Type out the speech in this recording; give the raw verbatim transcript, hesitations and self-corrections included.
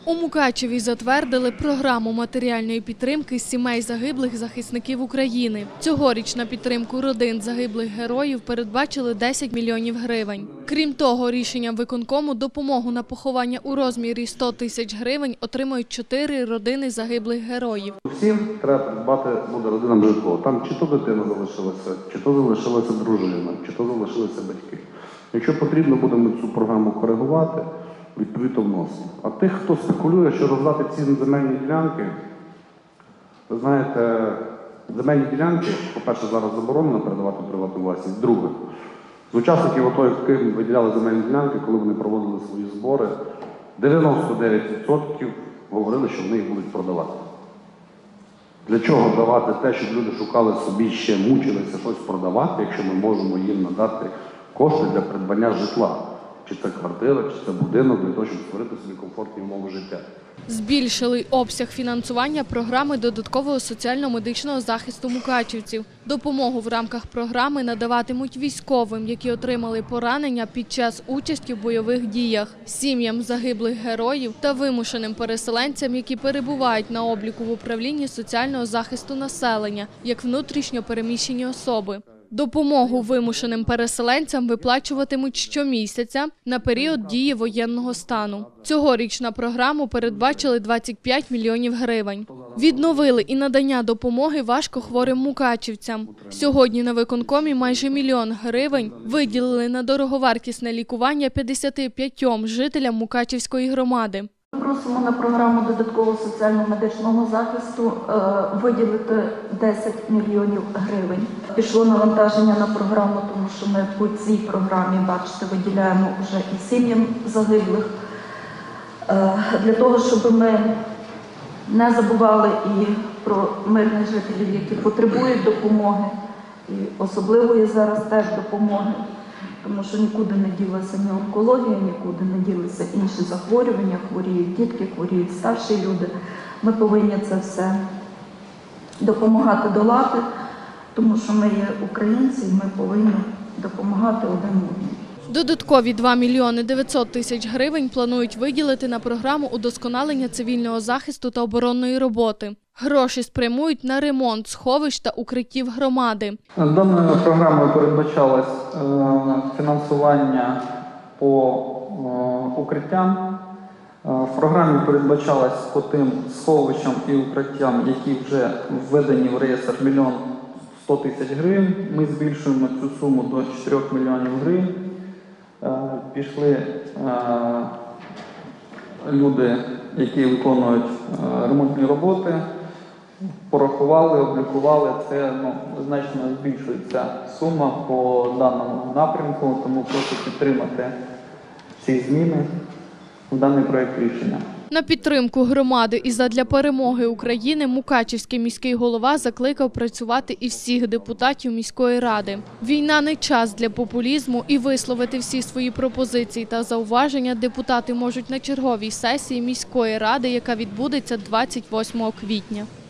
У Мукачеві затвердили програму матеріальної підтримки сімей загиблих захисників України. Цьогоріч на підтримку родин загиблих героїв передбачили десять мільйонів гривень. Крім того, рішенням виконкому допомогу на поховання у розмірі сто тисяч гривень отримають чотири родини загиблих героїв. Всім треба придбати буде родинам житло. Там чи то дитина залишилася, чи то залишилася дружина, чи то залишилися батьки. Якщо потрібно, будемо цю програму коригувати, відповідно вносимо. А тих, хто спекулює, що роздати ці земельні ділянки, ви знаєте, земельні ділянки, по-перше, зараз заборонено передавати приватну власність. Друге, з учасників АТО, яким виділяли земельні ділянки, коли вони проводили свої збори, дев'яносто дев'ять відсотків говорили, що вони їх будуть продавати. Для чого давати те, щоб люди шукали собі ще, мучилися щось продавати, якщо ми можемо їм надати кошти для придбання житла? Чи це квартира, чи це будинок, для того, щоб створити собі комфортні умови життя. Збільшили обсяг фінансування програми додаткового соціально-медичного захисту мукачівців. Допомогу в рамках програми надаватимуть військовим, які отримали поранення під час участі в бойових діях, сім'ям загиблих героїв та вимушеним переселенцям, які перебувають на обліку в управлінні соціального захисту населення, як внутрішньо переміщені особи. Допомогу вимушеним переселенцям виплачуватимуть щомісяця на період дії воєнного стану. Цьогоріч на програму передбачили двадцять п'ять мільйонів гривень. Відновили і надання допомоги важкохворим мукачівцям. Сьогодні на виконкомі майже мільйон гривень виділили на дороговартісне лікування п'ятдесяти п'ятьом жителям Мукачівської громади. Просимо на програму додаткового соціально-медичного захисту виділити десять мільйонів гривень. Пішло навантаження на програму, тому що ми по цій програмі, бачите, виділяємо вже і сім'ям загиблих. Для того, щоб ми не забували і про мирних жителів, які потребують допомоги, і особливої зараз теж допомоги. Тому що нікуди не ділася ні онкологія, нікуди не ділися інші захворювання, хворіють дітки, хворіють старші люди. Ми повинні це все допомагати долати, тому що ми є українці і ми повинні допомагати один одному. Додаткові два мільйони дев'ятсот тисяч гривень планують виділити на програму удосконалення цивільного захисту та оборонної роботи. Гроші спрямують на ремонт сховищ та укриттів громади. Даною програмою передбачалось фінансування по укриттям. В програмі передбачалось по тим сховищам і укриттям, які вже введені в реєстр, мільйон сто тисяч гривень. Ми збільшуємо цю суму до чотирьох мільйонів гривень. Пішли люди, які виконують ремонтні роботи, порахували, облікували, це ну, значно збільшується сума по даному напрямку, тому прошу підтримати ці зміни в даний проєкт рішення. На підтримку громади і задля перемоги України Мукачівський міський голова закликав працювати і всіх депутатів міської ради. Війна не час для популізму, і висловити всі свої пропозиції та зауваження депутати можуть на черговій сесії міської ради, яка відбудеться двадцять восьмого квітня.